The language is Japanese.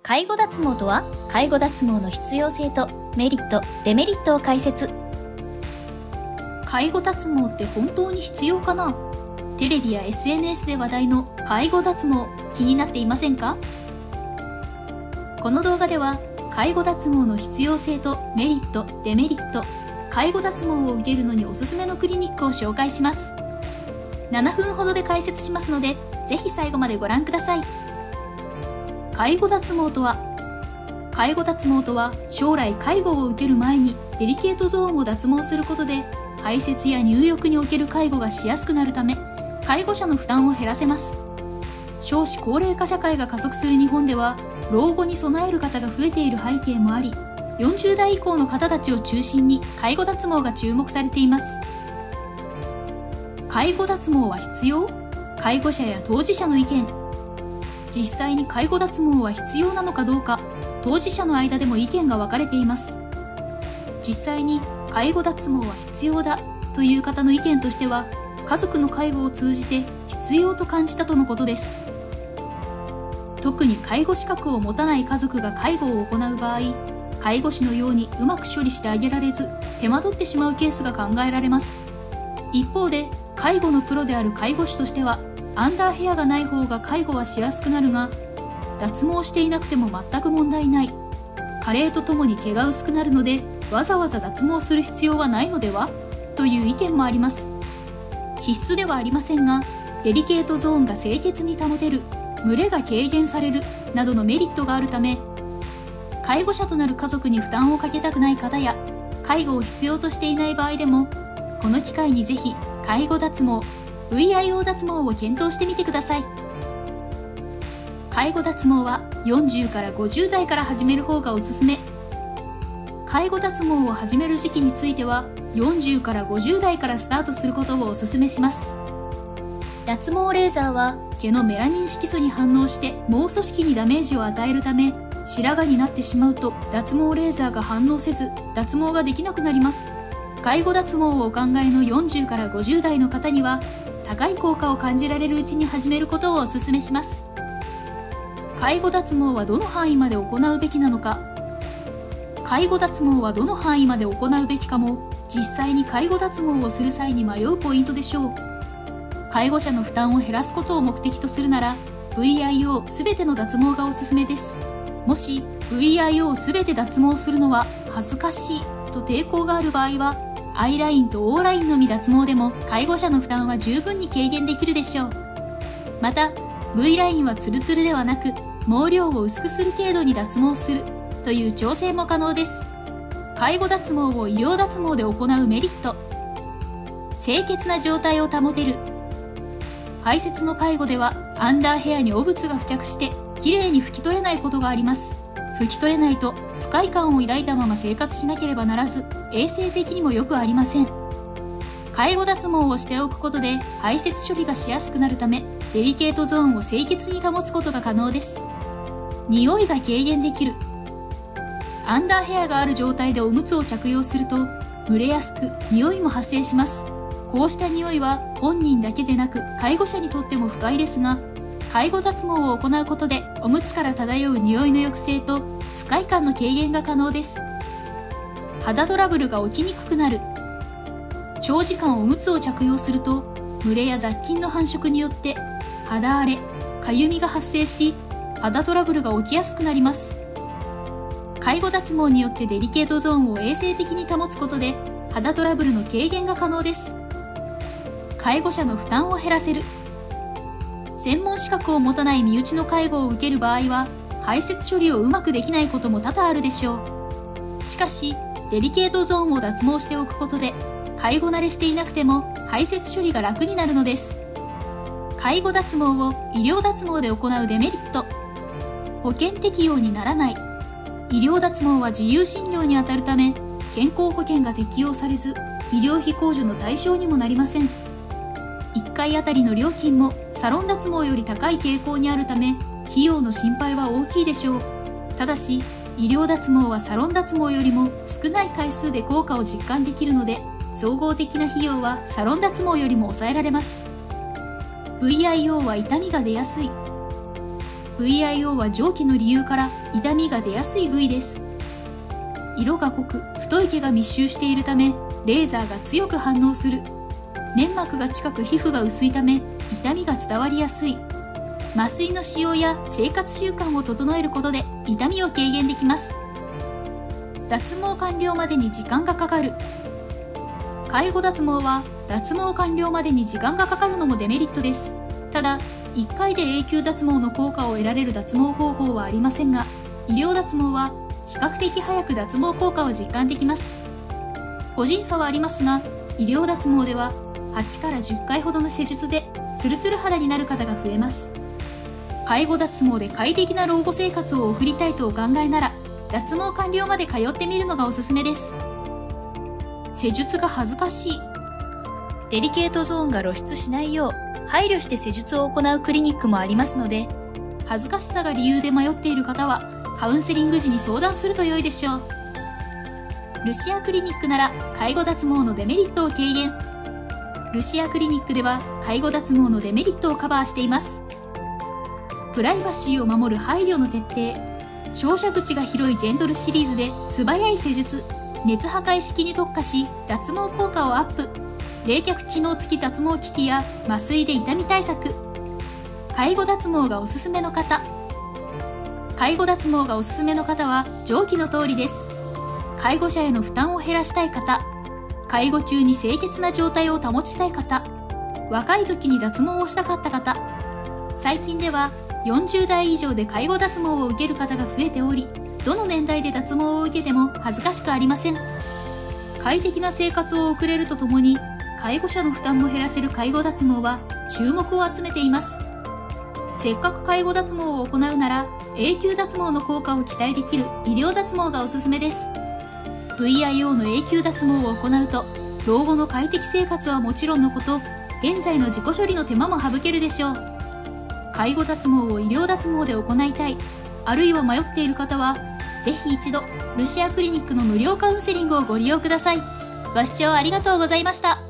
介護脱毛とは、介護脱毛の必要性とメリット、デメリットを解説。介護脱毛って本当に必要かな？テレビや SNS で話題の介護脱毛、気になっていませんか？この動画では、介護脱毛の必要性とメリット、デメリット、介護脱毛を受けるのにおすすめのクリニックを紹介します。7分ほどで解説しますので、ぜひ最後までご覧ください。介護脱毛とは、介護脱毛とは将来介護を受ける前にデリケートゾーンを脱毛することで排泄や入浴における介護がしやすくなるため、介護者の負担を減らせます。少子高齢化社会が加速する日本では、老後に備える方が増えている背景もあり、40代以降の方たちを中心に介護脱毛が注目されています。介護脱毛は必要？介護者や当事者の意見。実際に介護脱毛は必要なのかどうか、当事者の間でも意見が分かれています。実際に介護脱毛は必要だという方の意見としては、家族の介護を通じて必要と感じたとのことです。特に介護資格を持たない家族が介護を行う場合、介護士のようにうまく処理してあげられず、手間取ってしまうケースが考えられます。一方で、介護のプロである介護士としては、アンダーヘアがない方が介護はしやすくなるが、脱毛していなくても全く問題ない。加齢とともに毛が薄くなるので、わざわざ脱毛する必要はないのでは？という意見もあります。必須ではありませんが、デリケートゾーンが清潔に保てる、蒸れが軽減されるなどのメリットがあるため、介護者となる家族に負担をかけたくない方や、介護を必要としていない場合でも、この機会にぜひ介護脱毛、VIO 脱毛を検討してみてください。介護脱毛は40から50代から始める方がおすすめ。介護脱毛を始める時期については、40から50代からスタートすることをおすすめします。脱毛レーザーは毛のメラニン色素に反応して毛組織にダメージを与えるため、白髪になってしまうと脱毛レーザーが反応せず、脱毛ができなくなります。介護脱毛をお考えの40から50代の方には、高い効果を感じられるうちに始めることをお勧めします。介護脱毛はどの範囲まで行うべきなのか。介護脱毛はどの範囲まで行うべきかも、実際に介護脱毛をする際に迷うポイントでしょう。介護者の負担を減らすことを目的とするなら、VIO すべての脱毛がおすすめです。もし VIO すべて脱毛するのは恥ずかしいと抵抗がある場合は、アイラインと O ラインのみ脱毛でも介護者の負担は十分に軽減できるでしょう。また V ラインはツルツルではなく、毛量を薄くする程度に脱毛するという調整も可能です。介護脱毛を医療脱毛で行うメリット。清潔な状態を保てる。排泄の介護ではアンダーヘアに汚物が付着してきれいに拭き取れないことがあります。拭き取れないと不快感を抱いたまま生活しなければならず、衛生的にも良くありません。介護脱毛をしておくことで排泄処理がしやすくなるため、デリケートゾーンを清潔に保つことが可能です。匂いが軽減できる。アンダーヘアがある状態でおむつを着用すると、蒸れやすく匂いも発生します。こうした匂いは本人だけでなく介護者にとっても不快ですが、介護脱毛を行うことでおむつから漂う匂いの抑制と不快感の軽減が可能です。肌トラブルが起きにくくなる。長時間おむつを着用すると、蒸れや雑菌の繁殖によって肌荒れ、かゆみが発生し、肌トラブルが起きやすくなります。介護脱毛によってデリケートゾーンを衛生的に保つことで肌トラブルの軽減が可能です。介護者の負担を減らせる。専門資格を持たない身内の介護を受ける場合は、排泄処理をうまくできないことも多々あるでしょう。しかし、デリケートゾーンを脱毛しておくことで、介護慣れしていなくても排泄処理が楽になるのです。介護脱毛を医療脱毛で行うデメリット。保険適用にならない。医療脱毛は自由診療にあたるため、健康保険が適用されず、医療費控除の対象にもなりません。1回あたりの料金もサロン脱毛より高い傾向にあるため、費用の心配は大きいでしょう。ただし、医療脱毛はサロン脱毛よりも少ない回数で効果を実感できるので、総合的な費用はサロン脱毛よりも抑えられます。VIO は痛みが出やすい。 VIO は上記の理由から痛みが出やすい部位です。色が濃く太い毛が密集しているためレーザーが強く反応する。粘膜が近く皮膚が薄いため痛みが伝わりやすい。麻酔の使用や生活習慣を整えることで痛みを軽減できます。脱毛完了までに時間がかかる。介護脱毛は脱毛完了までに時間がかかるのもデメリットです。ただ、1回で永久脱毛の効果を得られる脱毛方法はありませんが、医療脱毛は比較的早く脱毛効果を実感できます。個人差はありますが、医療脱毛では8から10回ほどの施術でツルツル肌になる方が増えます。介護脱毛で快適な老後生活を送りたいとお考えなら、脱毛完了まで通ってみるのがおすすめです。施術が恥ずかしい。デリケートゾーンが露出しないよう配慮して施術を行うクリニックもありますので、恥ずかしさが理由で迷っている方はカウンセリング時に相談すると良いでしょう。ルシアクリニックなら介護脱毛のデメリットを軽減。ルシアクリニックでは介護脱毛のデメリットをカバーしています。プライバシーを守る配慮の徹底。照射口が広いジェントルシリーズで素早い施術、熱破壊式に特化し脱毛効果をアップ。冷却機能付き脱毛機器や麻酔で痛み対策。介護脱毛がおすすめの方。介護脱毛がおすすめの方は上記の通りです。介護者への負担を減らしたい方、介護中に清潔な状態を保ちたい方、若い時に脱毛をしたかった方。最近では40代以上で介護脱毛を受ける方が増えており、どの年代で脱毛を受けても恥ずかしくありません。快適な生活を送れるとともに介護者の負担も減らせる介護脱毛は注目を集めています。せっかく介護脱毛を行うなら永久脱毛の効果を期待できる医療脱毛がおすすめです。 VIO の永久脱毛を行うと老後の快適生活はもちろんのこと、現在の自己処理の手間も省けるでしょう。介護脱毛を医療脱毛で行いたい、あるいは迷っている方はぜひ一度ルシアクリニックの無料カウンセリングをご利用ください。ご視聴ありがとうございました。